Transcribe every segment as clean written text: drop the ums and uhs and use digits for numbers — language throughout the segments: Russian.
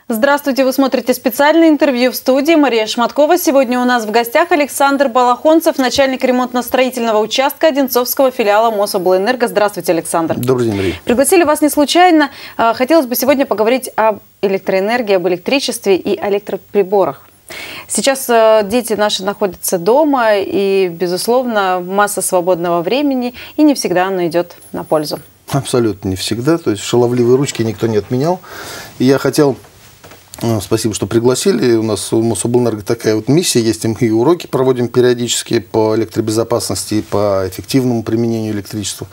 Здравствуйте, вы смотрите специальное интервью в студии. Мария Шматкова. Сегодня у нас в гостях Александр Балахонцев, начальник ремонтно-строительного участка Одинцовского филиала Мособлэнерго. Здравствуйте, Александр. Добрый день, Мария. Пригласили вас не случайно. Хотелось бы сегодня поговорить об электроэнергии, об электричестве и электроприборах. Сейчас дети наши находятся дома, и, безусловно, масса свободного времени, и не всегда оно идет на пользу. Абсолютно не всегда. То есть шаловливые ручки никто не отменял. И я хотел... Спасибо, что пригласили. У нас у Мособлэнерго такая вот миссия есть. Мы и уроки проводим периодически по электробезопасности и по эффективному применению электричества.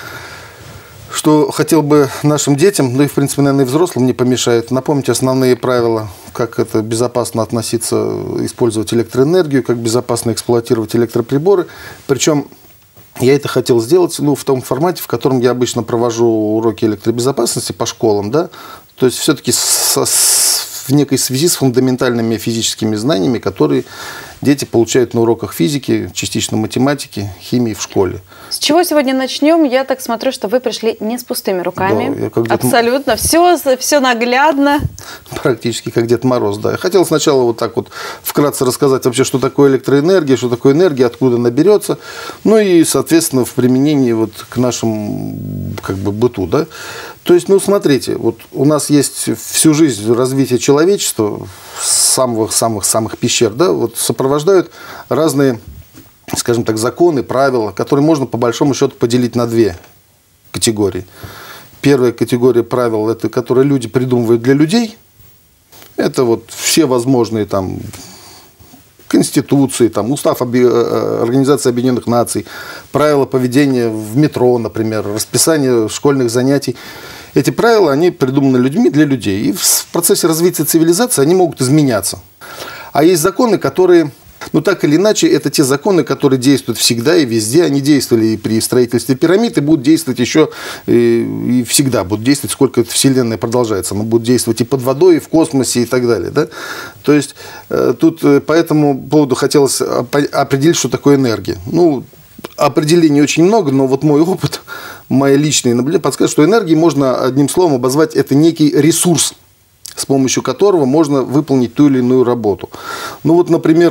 Что хотел бы нашим детям, ну и в принципе, наверное, и взрослым не помешает, напомнить основные правила, как это безопасно относиться, использовать электроэнергию, как безопасно эксплуатировать электроприборы. Причем я это хотел сделать в том формате, в котором я обычно провожу уроки электробезопасности по школам, да, то есть все-таки в некой связи с фундаментальными физическими знаниями, которые дети получают на уроках физики, частично математики, химии в школе. С чего сегодня начнем? Я так смотрю, что вы пришли не с пустыми руками. Да, абсолютно. Все наглядно. Практически как Дед Мороз, да. Я хотел сначала вот так вот вкратце рассказать вообще, что такое электроэнергия, что такое энергия, откуда она берется. Ну и, соответственно, в применении вот к нашему быту, да. То есть, ну, смотрите, вот у нас есть всю жизнь развития человечества, самых пещер, да, вот сопровождают разные, скажем так, законы, правила, которые можно по большому счету поделить на две категории. Первая категория правил, это которые люди придумывают для людей. Это вот все возможные там Конституции, там, Устав Организации Объединенных Наций, правила поведения в метро, например, расписание школьных занятий. Эти правила, они придуманы людьми для людей. И в процессе развития цивилизации они могут изменяться. А есть законы, которые, ну так или иначе, это те законы, которые действуют всегда и везде. Они действовали и при строительстве пирамид, и будут действовать еще и всегда. Будут действовать, сколько Вселенная продолжается. Она будет действовать и под водой, и в космосе, и так далее. Да? То есть, тут по этому поводу хотелось определить, что такое энергия. Ну, определений очень много, но вот мой опыт, мои личные наблюдения подсказывают, что энергией можно одним словом обозвать это некий ресурс, с помощью которого можно выполнить ту или иную работу. Ну вот, например,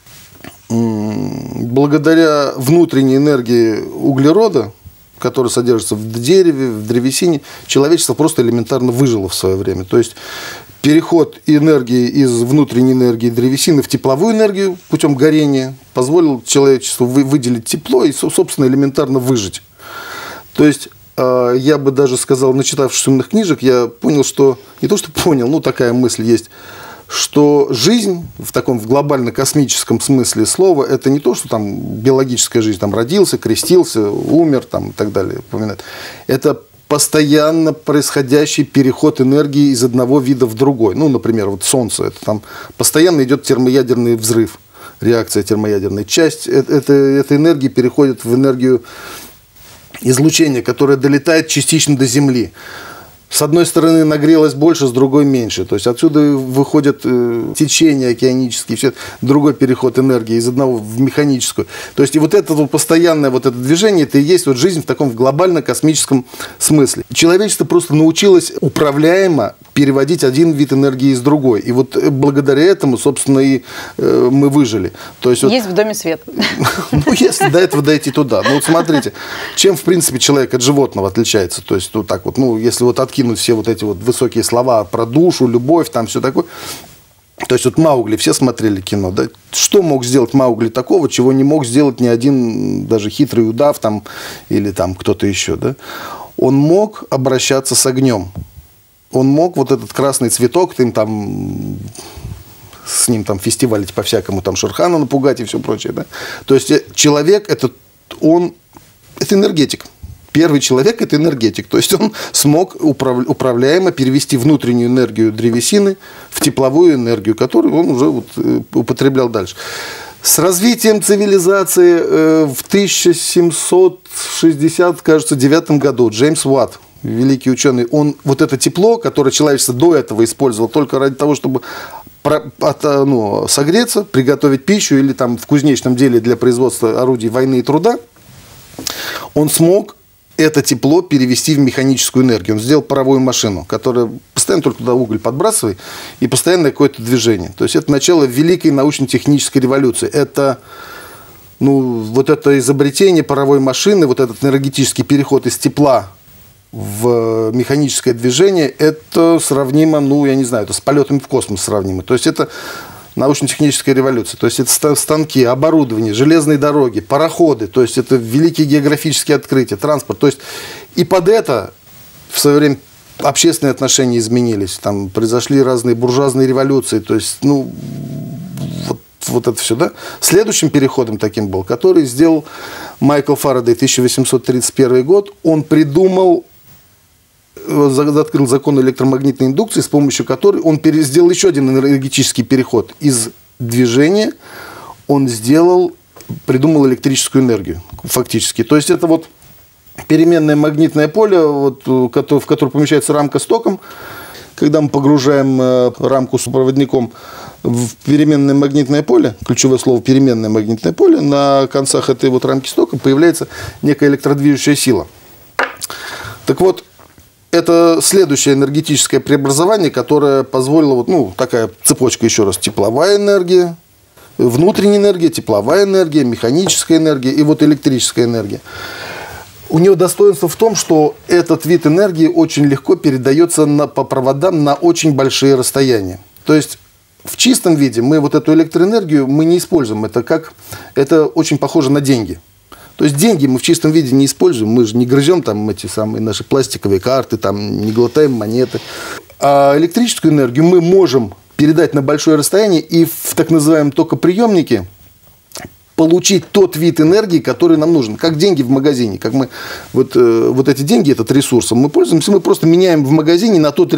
благодаря внутренней энергии углерода, который содержится в дереве, в древесине, человечество просто элементарно выжило в свое время. То есть переход энергии из внутренней энергии древесины в тепловую энергию путем горения позволил человечеству выделить тепло и, собственно, элементарно выжить. То есть, я бы даже сказал, начитавшись умных книжек, я понял, что, не то что понял, ну такая мысль есть, что жизнь в таком в глобально-космическом смысле слова, это не то, что там биологическая жизнь, там родился, крестился, умер, там, и так далее, упоминает. Это постоянно происходящий переход энергии из одного вида в другой. Ну, например, вот Солнце, это там постоянно идет термоядерный взрыв, реакция термоядерной. Часть этой энергии переходит в энергию излучения, которое долетает частично до Земли. С одной стороны нагрелось больше, с другой меньше. То есть отсюда выходят течения океанические, все, другой переход энергии из одного в механическую. То есть и вот это вот постоянное вот это движение, это и есть вот жизнь в таком глобально-космическом смысле. Человечество просто научилось управляемо переводить один вид энергии из другой. И вот благодаря этому, собственно, и мы выжили. То есть, есть в доме свет. Ну, если до этого дойти туда. Ну, вот смотрите, чем, в принципе, человек от животного отличается. То есть, вот так вот, ну, если вот откинуть все вот эти вот высокие слова про душу, любовь, там все такое. То есть, вот Маугли, все смотрели кино, да? Что мог сделать Маугли такого, чего не мог сделать ни один даже хитрый удав там, или там кто-то еще, да? Он мог обращаться с огнем. Он мог вот этот красный цветок, там, с ним там фестивалить по-всякому, там Шерхана напугать и все прочее. Да? То есть человек, это энергетик. Первый человек – это энергетик. То есть он смог управляемо перевести внутреннюю энергию древесины в тепловую энергию, которую он уже вот употреблял дальше. С развитием цивилизации в 1760, кажется, 9 году Джеймс Уатт, великий ученый, он вот это тепло, которое человечество до этого использовало только ради того, чтобы согреться, приготовить пищу или там в кузнечном деле для производства орудий войны и труда, он смог это тепло перевести в механическую энергию. Он сделал паровую машину, которая постоянно только туда уголь подбрасывает, и постоянно какое-то движение. То есть это начало великой научно-технической революции. Это, вот это изобретение паровой машины, вот этот энергетический переход из тепла в механическое движение, это сравнимо, я не знаю, это с полетами в космос сравнимо. То есть это научно-техническая революция. То есть это станки, оборудование, железные дороги, пароходы. То есть это великие географические открытия, транспорт. То есть и под это в свое время общественные отношения изменились. Там произошли разные буржуазные революции. То есть, вот это все, да. Следующим переходом таким был, который сделал Майкл Фарадей, 1831 год. Он открыл закон электромагнитной индукции, с помощью которой он сделал еще один энергетический переход. Из движения он придумал электрическую энергию, фактически. То есть это вот переменное магнитное поле, в которое помещается рамка с током. Когда мы погружаем рамку с проводником в переменное магнитное поле, ключевое слово переменное магнитное поле, на концах этой вот рамки с током появляется некая электродвижущая сила. Так вот, это следующее энергетическое преобразование, которое позволило, такая цепочка еще раз, тепловая энергия, внутренняя энергия, тепловая энергия, механическая энергия и вот электрическая энергия. У него достоинство в том, что этот вид энергии очень легко передается по проводам на очень большие расстояния. То есть в чистом виде мы вот эту электроэнергию мы не используем. Это очень похоже на деньги. То есть деньги мы в чистом виде не используем, мы же не грызем там эти самые наши пластиковые карты, там не глотаем монеты. А электрическую энергию мы можем передать на большое расстояние и в так называемом токоприемнике получить тот вид энергии, который нам нужен. Как деньги в магазине. Как мы вот эти деньги, этот ресурс, мы пользуемся, мы просто меняем в магазине на тот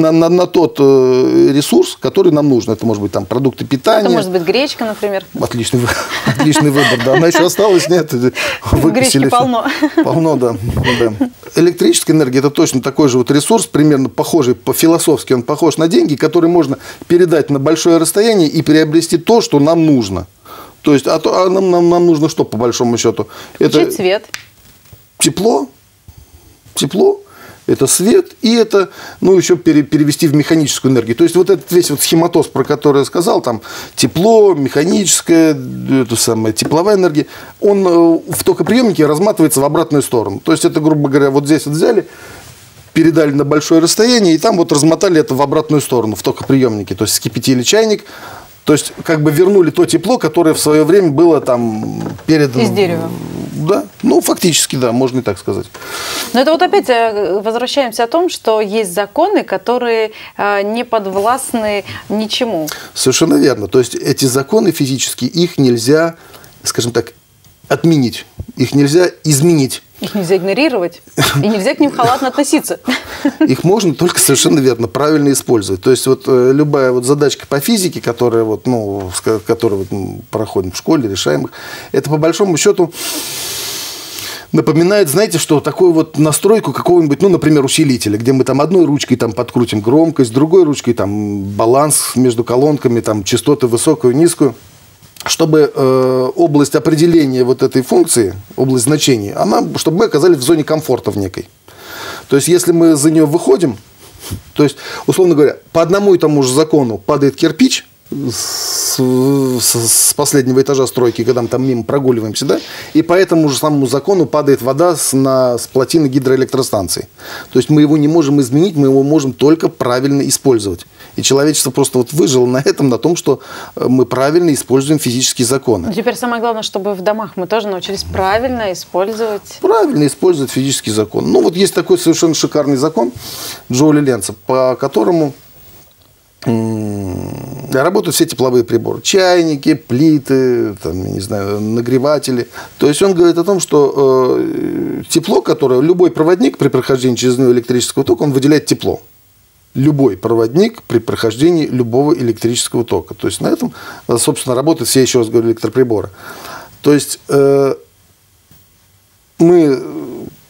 ресурс, который нам нужен. Это может быть там продукты питания. Это может быть гречка, например. Отличный выбор, да. Она еще осталась, нет? Гречки полно. Полно, да. Электрическая энергия – это точно такой же вот ресурс, примерно похожий, по-философски он похож на деньги, который можно передать на большое расстояние и приобрести то, что нам нужно. То есть, нам нужно что, по большому счету? Это свет. Тепло, это свет, и это, еще перевести в механическую энергию. То есть, вот этот весь вот схематоз, про который я сказал, там, тепло, механическая, тепловая энергия, он в токоприемнике разматывается в обратную сторону. То есть, это, грубо говоря, вот здесь вот взяли, передали на большое расстояние, и там вот размотали это в обратную сторону, в токоприемнике. То есть, вскипятили чайник, то есть, как бы вернули то тепло, которое в свое время было там передано. Из дерева. Да, фактически, да, можно и так сказать. Но это вот опять возвращаемся о том, что есть законы, которые не подвластны ничему. Совершенно верно. То есть, эти законы физические, их нельзя, скажем так, отменить, их нельзя изменить. Их нельзя игнорировать, и нельзя к ним халатно относиться. Их можно только совершенно верно, правильно использовать. То есть, вот любая вот задачка по физике, которая проходим в школе, решаем их, это по большому счету напоминает, знаете, что такую вот настройку какого-нибудь, например, усилителя, где мы там одной ручкой там подкрутим громкость, другой ручкой там баланс между колонками, там частоты высокую, низкую. Чтобы область определения вот этой функции, область значения, чтобы мы оказались в зоне комфорта в некой. То есть, если мы за нее выходим, то есть, условно говоря, по одному и тому же закону падает кирпич с последнего этажа стройки, когда мы там мимо прогуливаемся, да, и по этому же самому закону падает вода с плотины гидроэлектростанции. То есть, мы его не можем изменить, мы его можем только правильно использовать. И человечество просто вот выжило на том, что мы правильно используем физические законы. Теперь самое главное, чтобы в домах мы тоже научились правильно использовать. Правильно использовать физический закон. Вот есть такой совершенно шикарный закон Джоуля Ленца, по которому работают все тепловые приборы. Чайники, плиты, нагреватели. То есть он говорит о том, что тепло, которое любой проводник при прохождении через него электрического тока, он выделяет тепло. Любой проводник при прохождении любого электрического тока. То есть на этом, собственно, работают все, еще раз говорю, электроприборы. То есть мы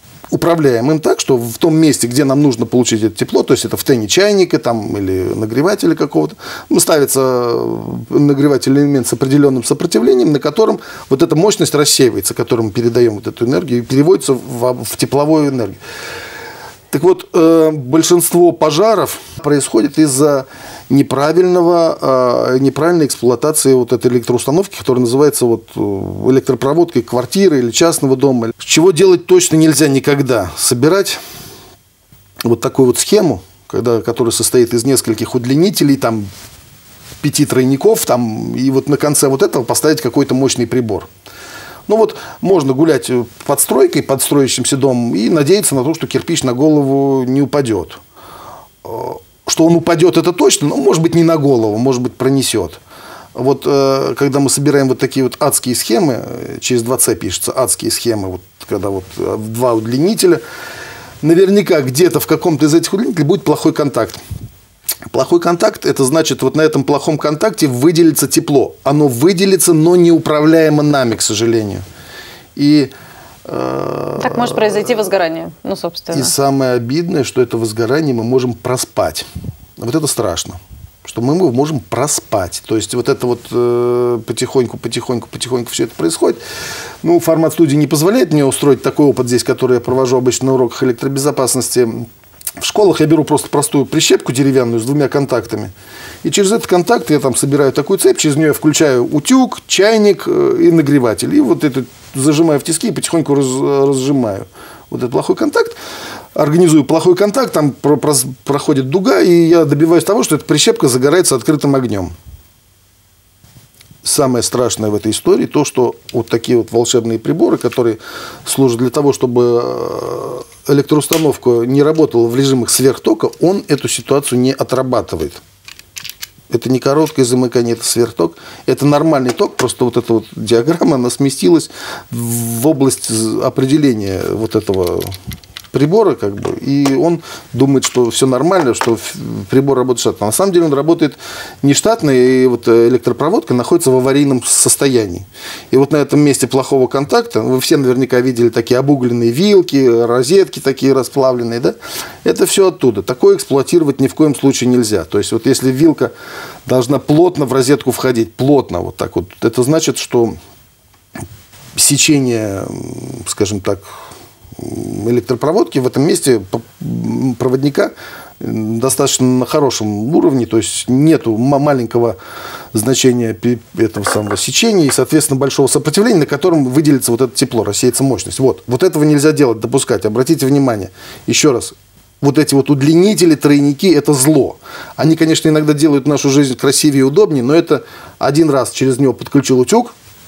заправляем им так, что в том месте, где нам нужно получить это тепло, то есть это в тене чайника там, или нагревателя какого-то, ставится нагревательный элемент с определенным сопротивлением, на котором вот эта мощность рассеивается, которой мы передаем вот эту энергию, и переводится в тепловую энергию. Так вот, большинство пожаров происходит из-за неправильной эксплуатации вот этой электроустановки, которая называется вот электропроводкой квартиры или частного дома. Чего делать точно нельзя никогда? Собирать вот такую вот схему, которая состоит из нескольких удлинителей, там, 5 тройников, там, и вот на конце вот этого поставить какой-то мощный прибор. Ну вот можно гулять под стройкой, под строящимся домом и надеяться на то, что кирпич на голову не упадет. Что он упадет, это точно, но может быть не на голову, может быть пронесет. Вот когда мы собираем вот такие вот адские схемы, через 2C пишется адские схемы, вот когда вот 2 удлинителя, наверняка где-то в каком-то из этих удлинителей будет плохой контакт. Плохой контакт – это значит, вот на этом плохом контакте выделится тепло. Оно выделится, но неуправляемо нами, к сожалению. И, так может произойти возгорание, ну, собственно. И самое обидное, что это возгорание мы можем проспать. Вот это страшно, что мы его можем проспать. То есть вот это вот потихоньку все это происходит. Ну, формат студии не позволяет мне устроить такой опыт здесь, который я провожу обычно на уроках электробезопасности. В школах я беру просто простую прищепку деревянную с 2 контактами. И через этот контакт я там собираю такую цепь, через нее я включаю утюг, чайник и нагреватель. И вот это зажимаю в тиски и потихоньку разжимаю. Вот этот плохой контакт. Организую плохой контакт, там проходит дуга, и я добиваюсь того, что эта прищепка загорается открытым огнем. Самое страшное в этой истории то, что вот такие вот волшебные приборы, которые служат для того, чтобы электроустановка не работала в режимах сверхтока, он эту ситуацию не отрабатывает. Это не короткое замыкание, это сверхток. Это нормальный ток, просто вот эта вот диаграмма, она сместилась в область определения вот этого прибора, как бы, и он думает, что все нормально, что прибор работает штатно. На самом деле он работает нештатно, и вот электропроводка находится в аварийном состоянии. И вот на этом месте плохого контакта, вы все наверняка видели такие обугленные вилки, розетки такие расплавленные, да? Это все оттуда. Такое эксплуатировать ни в коем случае нельзя. То есть вот если вилка должна плотно в розетку входить, плотно вот так вот, это значит, что сечение, скажем так, электропроводки в этом месте проводника достаточно на хорошем уровне, то есть нету маленького значения этого самого сечения и, соответственно, большого сопротивления, на котором выделится вот это тепло, рассеется мощность. Вот этого нельзя делать, допускать. Обратите внимание, еще раз, вот эти вот удлинители, тройники – это зло. Они, конечно, иногда делают нашу жизнь красивее и удобнее, но это один раз через него подключил утюг,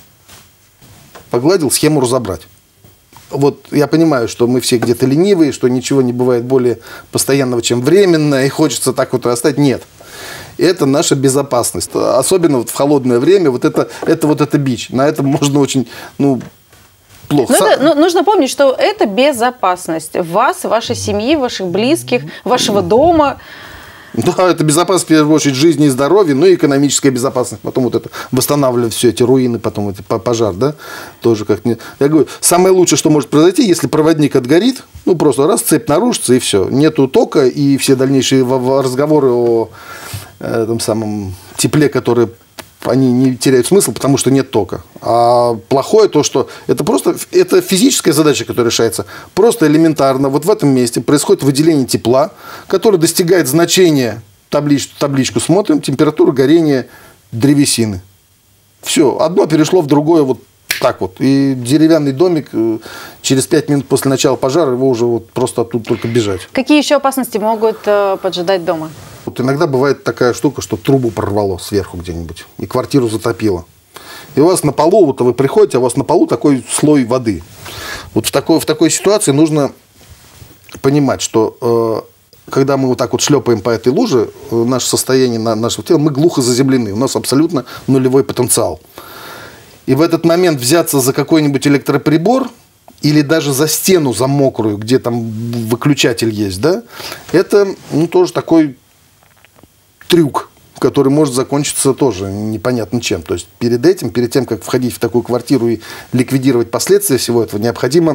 погладил, схему разобрать. Вот я понимаю, что мы все где-то ленивые, что ничего не бывает более постоянного, чем временно, и хочется так вот оставить. Нет. Это наша безопасность. Особенно вот в холодное время, вот это бич. На этом можно очень, плохо. Но нужно помнить, что это безопасность вас, вашей семьи, ваших близких, вашего дома. Да, это безопасность, в первую очередь, жизни и здоровья, и экономическая безопасность. Потом вот это восстанавливать все эти руины, потом это пожар, да, тоже как-то. Я говорю, самое лучшее, что может произойти, если проводник отгорит, просто раз, цепь нарушится, и все. Нету тока, и все дальнейшие разговоры о этом самом тепле, которые они не теряют смысл, потому что нет тока. А плохое то, что это физическая задача, которая решается. Просто элементарно вот в этом месте происходит выделение тепла, которое достигает значения, табличку смотрим, температура горения древесины. Все, одно перешло в другое вот так вот. И деревянный домик через 5 минут после начала пожара, его уже вот просто оттуда только бежать. Какие еще опасности могут поджидать дома? Вот иногда бывает такая штука, что трубу прорвало сверху где-нибудь, и квартиру затопило. И у вас на полу, вот вы приходите, а у вас на полу такой слой воды. Вот в такой ситуации нужно понимать, что когда мы вот так вот шлепаем по этой луже, наше состояние нашего тела, мы глухо заземлены, у нас абсолютно нулевой потенциал. И в этот момент взяться за какой-нибудь электроприбор или даже за стену, за мокрую, где там выключатель есть, да, это тоже такой трюк, который может закончиться тоже непонятно чем. То есть перед тем, как входить в такую квартиру и ликвидировать последствия всего этого, необходимо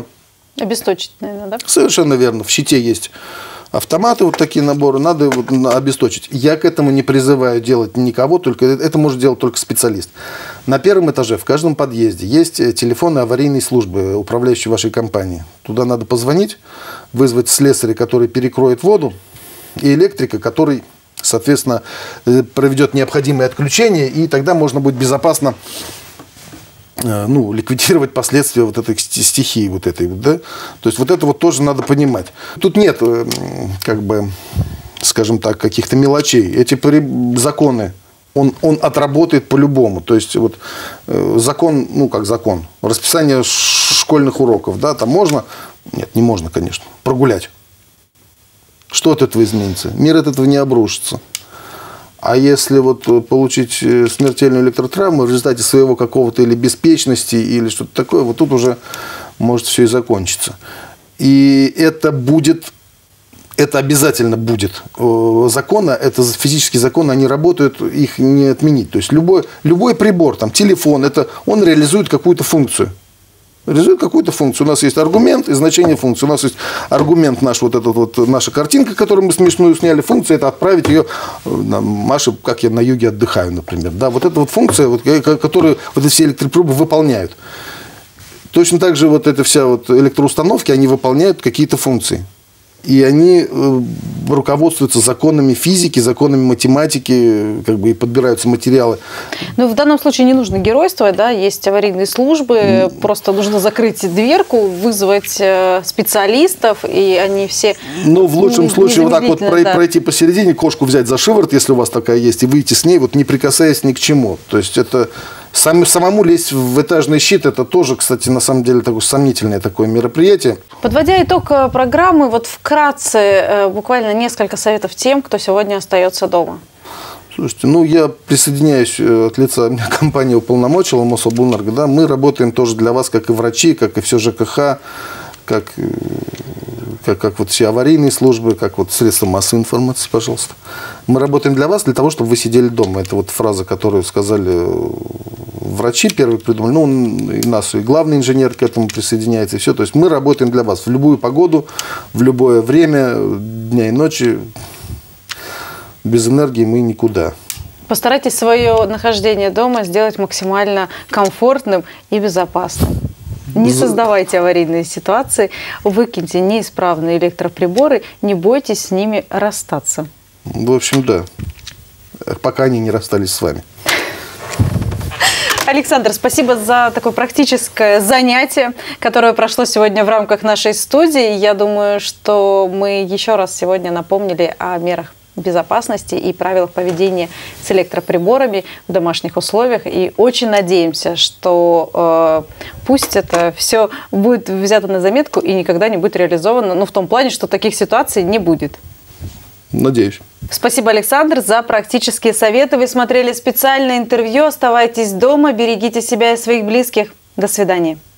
Обесточить, наверное, да? Совершенно верно. В щите есть автоматы, вот такие наборы, надо вот обесточить. Я к этому не призываю делать никого, только это может делать только специалист. На первом этаже, в каждом подъезде есть телефоны аварийной службы, управляющей вашей компании. Туда надо позвонить, вызвать слесаря, который перекроет воду, и электрика, который, соответственно, проведет необходимые отключения, и тогда можно будет безопасно ликвидировать последствия вот этой стихии, вот этой, да? То есть вот это вот тоже надо понимать. Тут нет, как бы, скажем так, каких-то мелочей. Эти законы, он отработает по-любому. То есть вот закон, как закон, расписание школьных уроков, да, там можно, нет, не можно, конечно, прогулять. Что от этого изменится? Мир от этого не обрушится. А если вот получить смертельную электротравму в результате своего какого-то или беспечности, или что-то такое, вот тут уже может все и закончиться. И это обязательно будет. Законы, это физические законы, они работают, их не отменить. То есть любой прибор, там, телефон, он реализует какую-то функцию. У нас есть аргумент и значение функции. У нас есть аргумент наш, наша картинка, которую мы смешную сняли. Функция – это отправить ее, Маша, как я на юге отдыхаю, например. Да, вот эта вот функция, которую вот эти все электроприборы выполняют. Точно так же вот эта вся электроустановки, они выполняют какие-то функции. И они руководствуются законами физики, законами математики, как бы и подбираются материалы. Ну, в данном случае не нужно геройствовать, да, есть аварийные службы, просто нужно закрыть дверку, вызвать специалистов, и они все... Ну, в лучшем случае вот так вот пройти посередине, кошку взять за шиворот, если у вас такая есть, и выйти с ней, вот не прикасаясь ни к чему. То есть это... Самому лезть в этажный щит, это тоже, кстати, на самом деле такое сомнительное такое мероприятие. Подводя итог программы, вот вкратце, буквально несколько советов тем, кто сегодня остается дома. Слушайте, я присоединяюсь от лица компании уполномочила Мособлэнерго, да, мы работаем тоже для вас, как и врачи, как и все ЖКХ, как вот все аварийные службы, как вот средства массовой информации, пожалуйста. Мы работаем для вас, для того, чтобы вы сидели дома. Это вот фраза, которую сказали врачи, первые придумали. И нас, и главный инженер к этому присоединяется, и все. То есть мы работаем для вас в любую погоду, в любое время, дня и ночи. Без энергии мы никуда. Постарайтесь свое нахождение дома сделать максимально комфортным и безопасным. Не создавайте аварийные ситуации, выкиньте неисправные электроприборы, не бойтесь с ними расстаться. В общем, да. Пока они не расстались с вами. Александр, спасибо за такое практическое занятие, которое прошло сегодня в рамках нашей студии. Я думаю, что мы еще раз сегодня напомнили о мерах безопасности и правилах поведения с электроприборами в домашних условиях. И очень надеемся, что пусть это все будет взято на заметку и никогда не будет реализовано, в том плане, что таких ситуаций не будет. Надеюсь. Спасибо, Александр, за практические советы. Вы смотрели специальное интервью. Оставайтесь дома, берегите себя и своих близких. До свидания.